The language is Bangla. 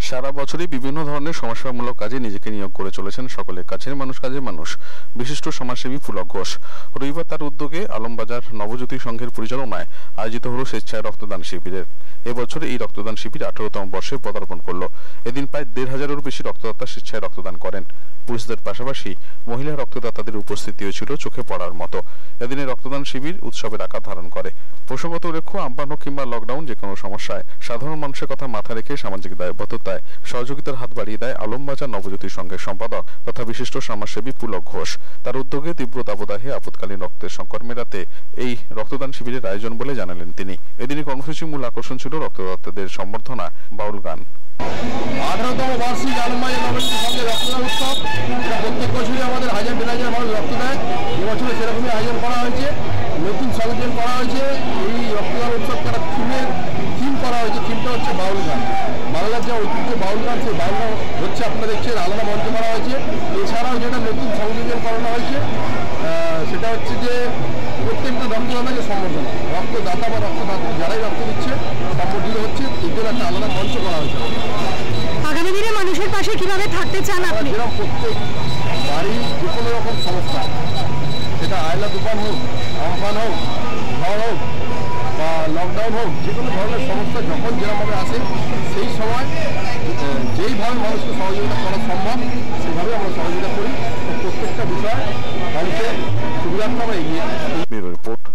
সারা বছরই বিভিন্ন ধরনের সমাজসেবামূলক কাজে নিজেকে নিয়োগ করে চলেছেন সকলের কাছের কাজের মানুষ বিশিষ্ট সমাজসেবী পুলক ঘোষ। রবিবার তার উদ্যোগে আলমবাজার নবজ্যোতি সংঘের পরিচালনায় আয়োজিত হল স্বেচ্ছায় রক্তদান শিবিরের। এবছর এই রক্তদান শিবির 18তম বর্ষে পদার্পণ করল। এদিন প্রায় 1,500-এরও বেশি রক্তদাতা স্বেচ্ছায় রক্তদান করেন। পুরুষদের পাশাপাশি মহিলা রক্তদাতাদের উপস্থিতিও ছিল চোখে পড়ার মতো। এদিনে রক্তদান শিবির উৎসবের আকার ধারণ করে। প্রসঙ্গত উল্লেখ্য, আমপান কিংবা লকডাউন যে কোনো সমস্যায় সাধারণ মানুষের কথা মাথায় রেখে সামাজিক দায়বদ্ধতায় সহযোগিতার হাত বাড়িয়ে দেয় আলমবাজার নবজ্যোতি সংঘের সম্পাদক তথা বিশিষ্ট সমাজসেবী পুলক ঘোষ। তার উদ্যোগে তীব্র দাবদাহে আপৎকালীন রক্তের সংকট মেটাতে এই রক্তদান শিবিরের আয়োজন বলে জানালেন তিনি। এদিনে কর্মসূচির মূল আকর্ষণ ছিল রক্তদাতাদের সম্বর্ধনা, বাউল গান। 18তম বার্ষিক আলমবাজার নবজ্যোতি সংঘের রক্তদান উৎসব প্রত্যেক বছরই আমাদের 1000-1500 মানুষ রক্ত দেয়। এবছরে সেরকমই আয়োজন করা হয়েছে, নতুন সংযোজন করা হয়েছে। এই রক্তদান উৎসবটা থিম করা হয়েছে, থিমটা হচ্ছে বাউল গান। বাংলার যে ঐতিহ্য বাউল গান, সেই বাউল গান হচ্ছে আপনারা দেখছেন আলাদা মঞ্চ করা হয়েছে। এছাড়াও যেটা নতুন সংযোজন করানো হয়েছে সেটা হচ্ছে যে প্রত্যেকটা রক্তদাতাকে সম্বর্ধনা, রক্তদাতা বা রক্তদাতা যারাই রক্ত দিচ্ছে সম্বর্ধিত হচ্ছে, এদের একটা আলাদা মঞ্চ করা হয়েছে। আগামী দিনে মানুষের পাশে কিভাবে থাকতে চান আপনি? যেরকম প্রত্যেক বাড়ির যে কোনো রকম সমস্যা, সেটা আয়লা তুফান হোক, আমফান হোক, ঝড় হোক বা লকডাউন হোক, যে কোনো ধরনের সমস্যা যখন যেরকমভাবে আসে সেই সময় যেইভাবে মানুষকে সহযোগিতা করা সম্ভব সেইভাবে আমরা সহযোগিতা করি। প্রত্যেকটা বিষয় মানুষের সুবিধার্থে আমরা এগিয়ে। রিপোর্ট।